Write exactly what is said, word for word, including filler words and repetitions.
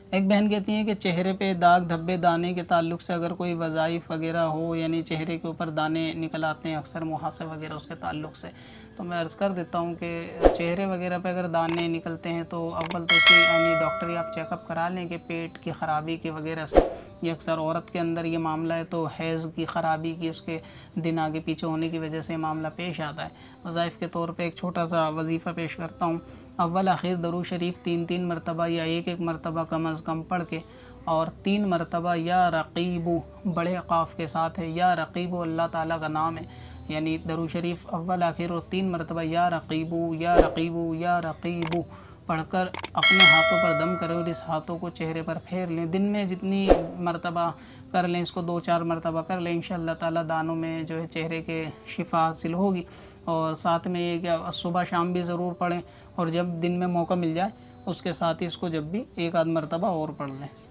एक बहन कहती हैं कि चेहरे पे दाग धब्बे दाने के ताल्लुक से अगर कोई वज़ाइफ वगैरह हो, यानी चेहरे के ऊपर दाने निकल आते हैं अक्सर मुहासे वगैरह उसके ताल्लुक से, तो मैं अर्ज़ कर देता हूँ कि चेहरे वगैरह पे अगर दाने निकलते हैं तो अव्वल तो इसकी यानी डॉक्टरी आप चेकअप करा लें कि पेट की ख़राबी की वगैरह से, ये अक्सर औरत के अंदर ये मामला है तो हैज़ की ख़राबी की, उसके दिन आगे पीछे होने की वजह से मामला पेश आता है। वज़ाइफ के तौर पर एक छोटा सा वजीफ़ा पेश करता हूँ। अव्वल आखिर दरूद शरीफ तीन तीन मरतबा या एक एक मरतबा कम अज़ कम पढ़ के, और तीन मरतबा या रक़ीबु बड़े क़ाफ़ के साथ है, या रक़ीबु अल्लाह ताला का नाम है, यानी दरूद शरीफ अव्वल आखिर और तीन मरतबा या रक़ीबु या रक़ीबु या रक़ीबु पढ़कर अपने हाथों पर दम करें और इस हाथों को चेहरे पर फेर लें। दिन में जितनी मरतबा कर लें, इसको दो चार मरतबा कर लें, इंशाअल्लाह ताला दानों में जो है चेहरे के शिफा हासिल होगी। और साथ में ये क्या सुबह शाम भी ज़रूर पढ़ें, और जब दिन में मौका मिल जाए उसके साथ ही इसको जब भी एक आध मरतबा और पढ़ लें।